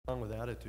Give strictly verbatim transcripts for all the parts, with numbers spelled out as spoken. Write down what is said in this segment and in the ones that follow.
Song with attitude.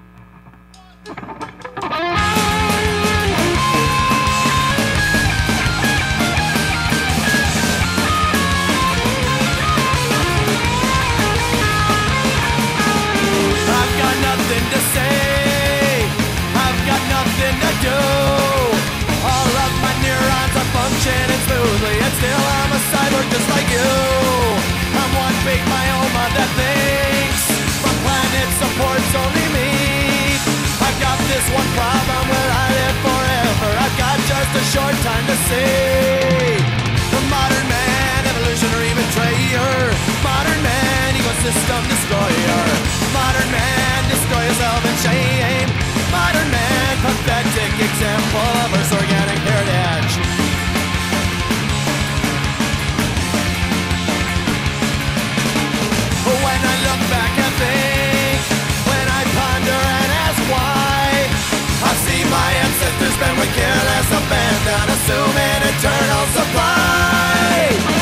I've got nothing to say, I've got nothing to do. All of my neurons are functioning smoothly, and still I'm a cyborg just like you. I'm one big myoma that thinks my planet supports only me. I've got this one problem, will I live forever? I've got just a short time to see. The modern man, evolutionary betrayer. Modern man, ecosystem destroyer. Modern man, destroy yourself in shame. Modern man, pathetic example of Earth's organic heritage. When I look back and think, when I ponder and ask why, I see my ancestors spend with careless abandon, assuming eternal supply.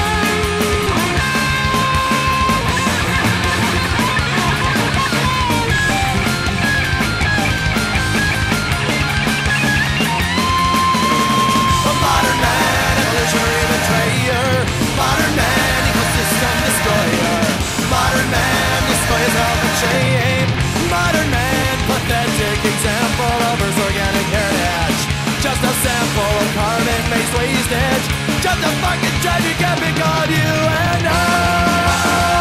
A modern man, evolutionary betrayer. Modern man, ecosystem destroyer. Modern man, destroy yourself in shame. Modern man, pathetic example of Earth's organic heritage. Just a sample of carbon-based wastage. Just a fucking tragic epic on you and I.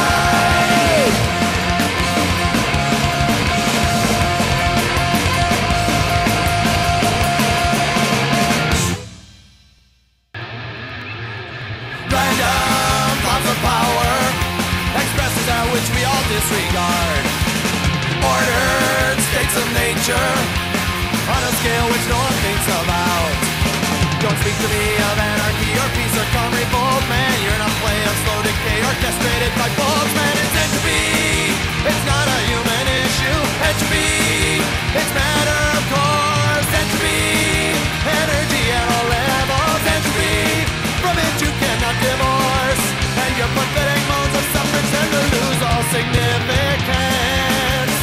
Random thoughts of power, expresses that which we all disregard. Ordered states of nature, on a scale which no one thinks about. Don't speak to me of anarchy or peace or calm revolt, man. You're in a play of slow decay orchestrated by bolts, man. It's entropy, it's not a human issue. Entropy, it's matter of course. Entropy, energy at all levels. Entropy, from it you cannot divorce. And your pathetic modes of suffering tend to lose all significance.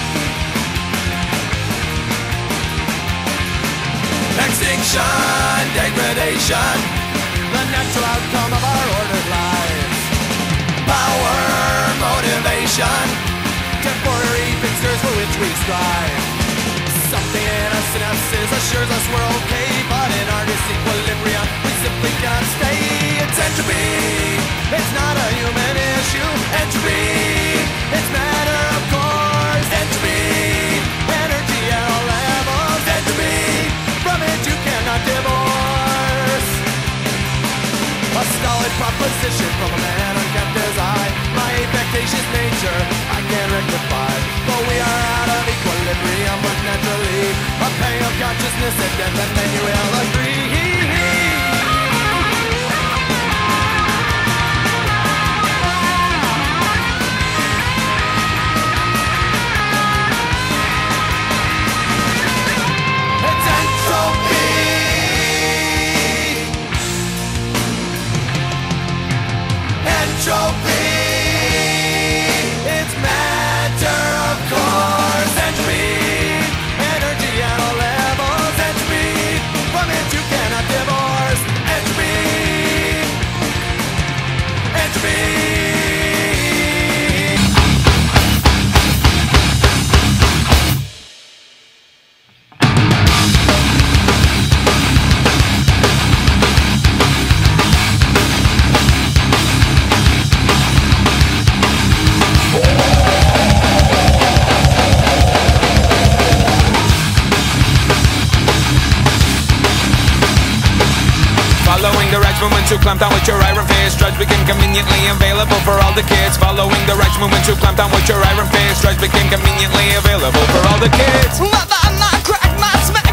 Extinction, degradation, the natural outcome of our ordered lives. Power, motivation, temporary fixtures for which we strive. Something in our synapses assures us we're okay, but in our disequilibrium we simply cannot stay. It's entropy, it's not a human issue. Entropy, it's matter of course. Entropy, energy at all levels. Entropy, from it you cannot divorce. A stolid proposition from a man unkept as I. My affectatious nature I can't rectify, but we are out of equilibrium, but naturally a pang of consciousness and death, and then you will agree. Entropy, it's matter of course. Entropy, energy at all levels. Entropy, from it you cannot divorce. Entropy, entropy. Following directions movement to clamp down with your iron fist. Drugs became conveniently available for all the kids. Following directions movement to clamp down with your iron fist. Drugs became conveniently available for all the kids. Mother, I'm not crack, my smack.